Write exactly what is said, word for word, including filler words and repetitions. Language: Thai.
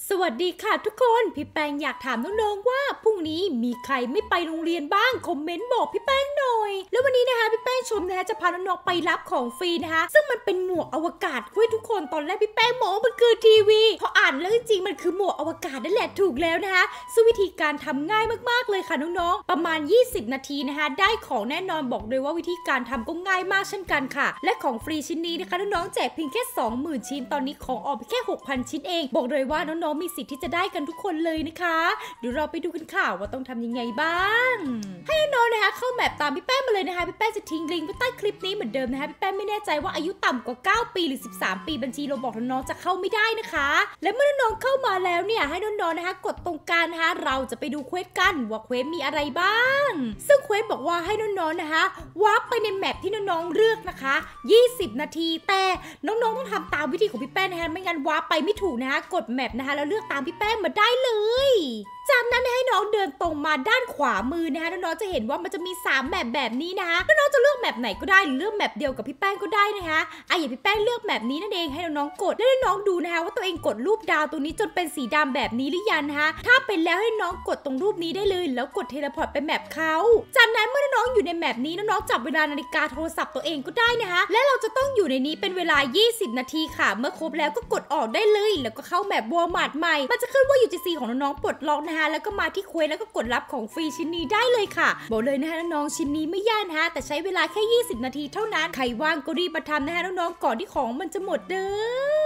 สวัสดีค่ะทุกคนพี่แป้งอยากถามน้องๆว่าพรุ่งนี้มีใครไม่ไปโรงเรียนบ้างคอมเมนต์บอกพี่แป้งหน่อยแล้ววันนี้นะคะพี่แป้งชมนะคะจะพาน้องๆไปรับของฟรีนะคะซึ่งมันเป็นหมวกอวกาศเว้ยทุกคนตอนแรกพี่แป้งมองมันคือทีวีพออ่านแล้วจริงๆมันคือหมวกอวกาศนั่นแหละถูกแล้วนะคะซึ่งวิธีการทำง่ายมากๆเลยค่ะน้องๆประมาณยี่สิบนาทีนะคะได้ของแน่นอนบอกเลยว่าวิธีการทำก็ง่ายมากเช่นกันค่ะและของฟรีชิ้นนี้นะคะน้องๆแจกเพียงแค่ สองหมื่น ชิ้นตอนนี้ของออกไปแค่ หกพัน ชิ้นเองบอกเลยว่าน้องๆมีสิทธิ์ที่จะได้กันทุกคนเลยนะคะเดี๋ยวเราไปดูกันค่ะว่าต้องทำยังไงบ้างให้น้องๆนะคะเข้าแมปตามพี่แป้งมาเลยนะคะพี่แป้งจะทิ้งลิงก์ไว้ใต้คลิปนี้เหมือนเดิมนะคะพี่แป้งไม่แน่ใจว่าอายุต่ำกว่าเก้าปีหรือสิบสามปีบัญชีเราบอกน้องๆจะเข้าไม่ได้นะคะและเมื่อน้องๆเข้ามาแล้วเนี่ยให้น้องๆนะคะกดตรงกลางนะคะเราจะไปดูเควสกันว่าเควสมีอะไรบ้างซึ่งเควสบอกว่าให้น้องๆนะคะวาร์ปไปในแมปที่น้องๆเลือกนะคะยี่สิบนาทีแต่น้องๆต้องทำตามวิธีของพี่แป้งนะคะไม่งั้นวาร์ปไปไม่ถูกนะคะกดแมปนะคะแล้วเลือกตามพี่แป้งมาได้เลยจากนั้นให้น้องเดินตรงมาด้านขวามือนะคะน้องๆจะเห็นว่ามันจะมีสามแมปแบบนี้นะคะน้องๆจะเลือกแมปไหนก็ได้หรือเลือกแมปเดียวกับพี่แป้งก็ได้นะคะอ่ะอย่างพี่แป้งเลือกแมปนี้นั่นเองให้น้องๆกดแล้วน้องๆดูนะคะว่าตัวเองกดรูปดาวตรงนี้จนเป็นสีดำแบบนี้หรือยังนะคะถ้าเป็นแล้วให้น้องกดตรงรูปนี้ได้เลยแล้วกดเทเลพอร์ตไปแมปเขาจากนั้นเมื่อน้องๆอยู่ในแมปนี้น้องๆจับเวลานาฬิกาโทรศัพท์ตัวเองก็ได้นะคะและเราจะต้องอยู่ในนี้เป็นเวลายี่สิบนาทีค่ะเมื่อครบแล้วก็กดออกได้เลยแล้วก็เข้าแมปวอลมาร์ทใหม่มันจะขึ้นว่า ยู จี ซี ของน้องๆปลดล็อกนะคะแล้วก็มาที่เควสแล้วก็กดรับของฟรีชิ้นนี้ได้เลยค่ะบอกเลยนะคะน้องๆชิ้นนี้ไม่ยากนะคะแต่ใช้เวลาแค่ยี่สิบนาทีเท่านั้นใครว่างก็รีบมาทำนะคะน้องๆก่อนที่ของมันจะหมดเด้อ